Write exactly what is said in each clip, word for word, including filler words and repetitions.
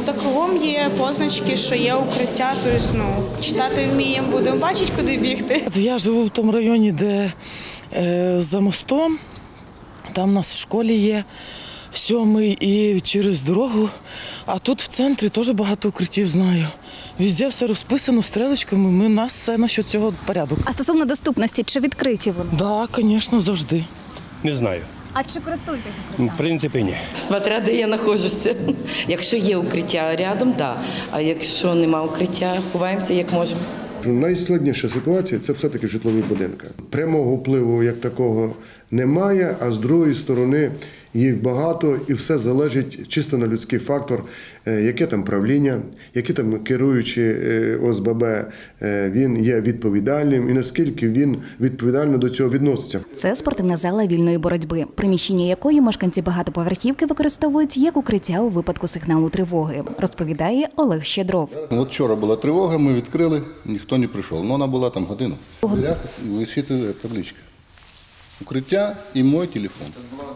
так кругом є позначки, що є укриття, тобто, ну, читати вміємо, будемо бачити, куди бігти. Я живу в тому районі, де е, за мостом, там у нас в школі є сьомий і через дорогу, а тут в центрі теж багато укриттів знаю. Везде все розписано стрілочками, ми, у нас все насчет цього порядок. А стосовно доступності, чи відкриті вони? Так, да, звісно, завжди. Не знаю. А чи користуєтесь укриттям? В принципі, ні. Смотря де я знаходжуся. Якщо є укриття рядом, так. Да. А якщо нема укриття, ховаємося як можемо. Найскладніша ситуація – це все-таки житлові будинки. Прямого впливу як такого немає, а з другої сторони їх багато і все залежить чисто на людський фактор, яке там правління, які там керуючі О С Б Б, він є відповідальним і наскільки він відповідально до цього відноситься. Це спортивна зала вільної боротьби, приміщення якої мешканці багатоповерхівки використовують як укриття у випадку сигналу тривоги, розповідає Олег Щедров. От вчора була тривога, ми відкрили, ніхто не прийшов. Ну, вона була там годину. В дверях висить табличка. Укриття і мій телефон.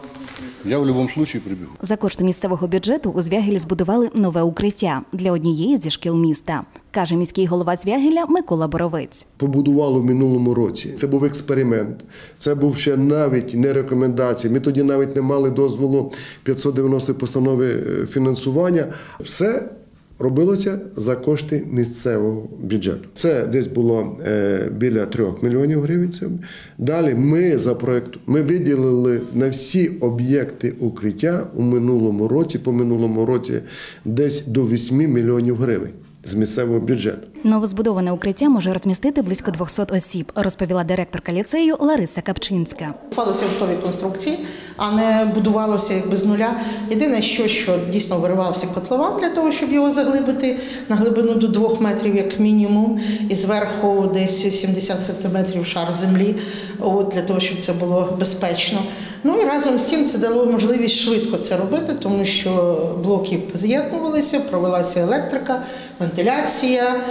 Я в будь-якому випадку прибігу. За кошти місцевого бюджету у Звягелі збудували нове укриття для однієї зі шкіл міста, каже міський голова Звягеля Микола Боровець. Побудували в минулому році. Це був експеримент. Це був ще навіть не рекомендації. Ми тоді навіть не мали дозволу п'ятсот дев'яностої постанови фінансування. Все робилося за кошти місцевого бюджету. Це десь було е, біля трьох мільйонів гривень. Далі ми за проєкт, ми виділили на всі об'єкти укриття у минулому році, по минулому році десь до восьми мільйонів гривень з місцевого бюджету. Новозбудоване укриття може розмістити близько двохсот осіб, розповіла директорка ліцею Лариса Капчинська. Купалися готові конструкції, а не будувалося якби з нуля. Єдине, що, що дійсно виривався котлован для того, щоб його заглибити на глибину до двох метрів як мінімум, і зверху десь сімдесят сантиметрів шар землі, от, для того, щоб це було безпечно. Ну і разом з тим це дало можливість швидко це робити, тому що блоки з'єднувалися, провелася електрика, вентиляція,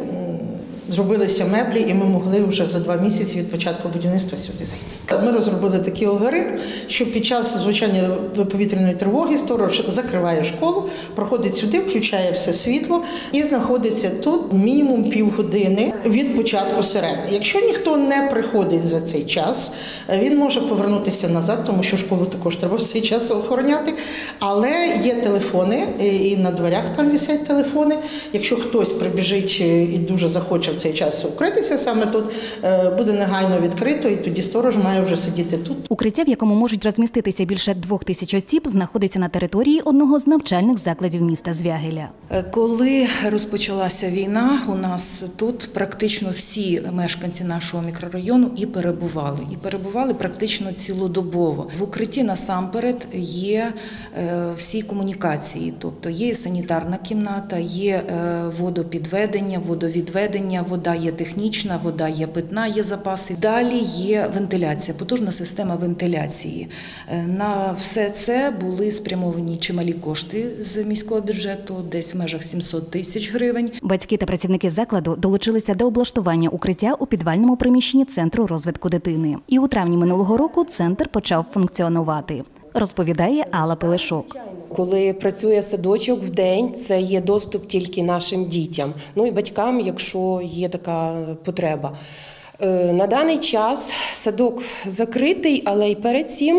зробилися меблі, і ми могли вже за два місяці від початку будівництва сюди зайти. Ми розробили такий алгоритм, що під час звучання повітряної тривоги сторож закриває школу, проходить сюди, включає все світло і знаходиться тут мінімум півгодини від початку сирени. Якщо ніхто не приходить за цей час, він може повернутися назад, тому що школу також треба в цей час охороняти, але є телефони, і на дверях там висять телефони. Якщо хтось прибіжить і дуже захоче в цей час укритися саме тут, буде негайно відкрито, і тоді сторож має вже сидіти тут. Укриття, в якому можуть розміститися більше двох тисяч осіб, знаходиться на території одного з навчальних закладів міста Звягеля. Коли розпочалася війна, у нас тут практично всі мешканці нашого мікрорайону і перебували. І перебували практично цілодобово. В укритті насамперед є всі комунікації, тобто є санітарна кімната, є водопідведення, водовідведення, вода є технічна, вода є питна, є запаси. Далі є вентиляція, потужна система вентиляції. На все це були спрямовані чималі кошти з міського бюджету, десь в межах сімсот тисяч гривень. Батьки та працівники закладу долучилися до облаштування укриття у підвальному приміщенні Центру розвитку дитини. І у травні минулого року центр почав функціонувати, розповідає Алла Пилишок. Коли працює садочок в день, це є доступ тільки нашим дітям, ну і батькам, якщо є така потреба. На даний час садок закритий, але й перед цим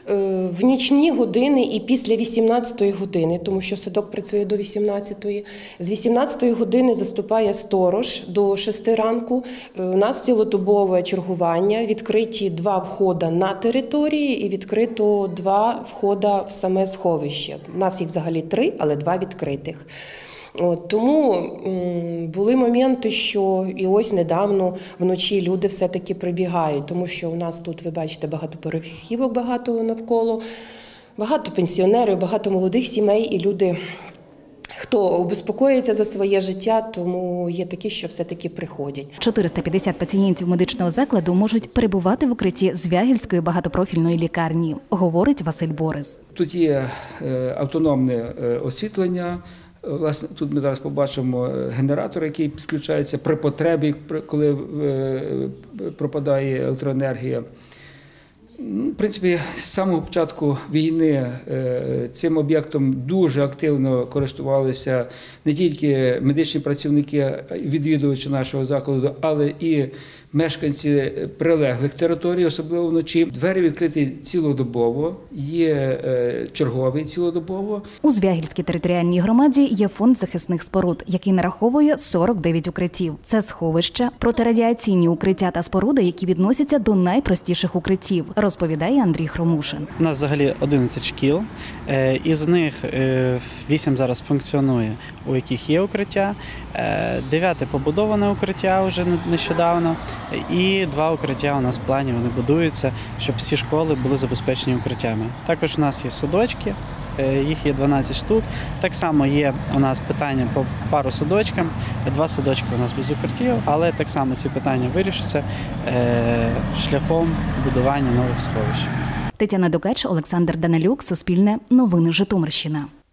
в нічні години і після вісімнадцятої години, тому що садок працює до вісімнадцятої. З вісімнадцятої години заступає сторож до шести ранку. У нас цілодобове чергування, відкриті два входи на території і відкрито два входи в саме сховище. У нас їх взагалі три, але два відкритих. От, тому м, були моменти, що і ось недавно вночі люди все-таки прибігають, тому що у нас тут, ви бачите, багатоповерхівок багато навколо, багато пенсіонерів, багато молодих сімей і люди, хто обезпокоїться за своє життя, тому є такі, що все-таки приходять. чотириста п'ятдесят пацієнтів медичного закладу можуть перебувати в укритті Звягельської багатопрофільної лікарні, говорить Василь Борис. Тут є автономне освітлення. Власне, тут ми зараз побачимо генератор, який підключається при потребі, коли пропадає електроенергія. Ну, в принципі, з самого початку війни е, цим об'єктом дуже активно користувалися не тільки медичні працівники, відвідувачі нашого закладу, але і мешканці прилеглих територій, особливо вночі. Двері відкриті цілодобово, є е, черговий цілодобово. У Звягільській територіальній громаді є фонд захисних споруд, який нараховує сорок дев'ять укриттів. Це сховища, протирадіаційні укриття та споруди, які відносяться до найпростіших укриттів, розповідає Андрій Хромушин. У нас взагалі одинадцять шкіл, із них вісім зараз функціонує, у яких є укриття, дев'яте побудоване укриття вже нещодавно, і два укриття у нас в плані, вони будуються, щоб всі школи були забезпечені укриттями. Також у нас є садочки, їх є дванадцять штук. Так само є у нас питання по пару садочкам, два садочки у нас без укриттів, але так само ці питання вирішаться шляхом будування нових сховищ. Тетяна Дукач, Олександр Данилюк, Суспільне, Новини Житомирщина.